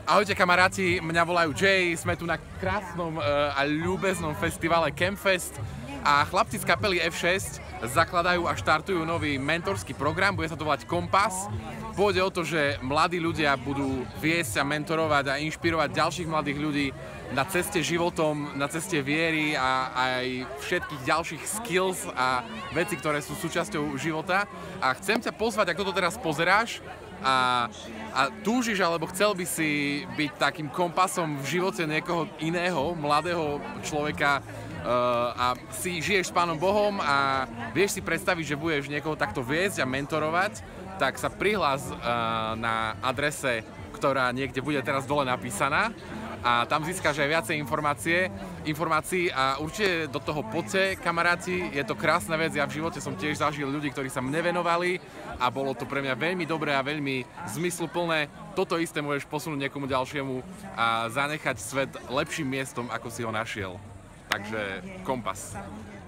Ahojte kamaráti, mňa volajú Jay, sme tu na krásnom a ľúbeznom festivale Campfest a chlapci z kapely F6 zakladajú a štartujú nový mentorský program, bude sa to volať Kompas. Pôjde o to, že mladí ľudia budú viesť a mentorovať a inšpirovať ďalších mladých ľudí na ceste životom, na ceste viery a aj všetkých ďalších skills a veci, ktoré sú súčasťou života. A chcem ťa pozvať, ako to teraz pozeráš, a túžiš, alebo chcel by si byť takým kompasom v živote niekoho iného, mladého človeka a si žiješ s Pánom Bohom a vieš si predstaviť, že budeš niekoho takto viesť a mentorovať, tak sa prihlás na adrese, ktorá niekde bude teraz dole napísaná a tam získaš aj viacej informácií a určite do toho poďte, kamaráti, je to krásna vec, ja v živote som tiež zažil ľudí, ktorí sa mne venovali a bolo to pre mňa veľmi dobré a veľmi zmysluplné. Toto isté môžeš posunúť niekomu ďalšiemu a zanechať svet lepším miestom, ako si ho našiel. Takže Kompas.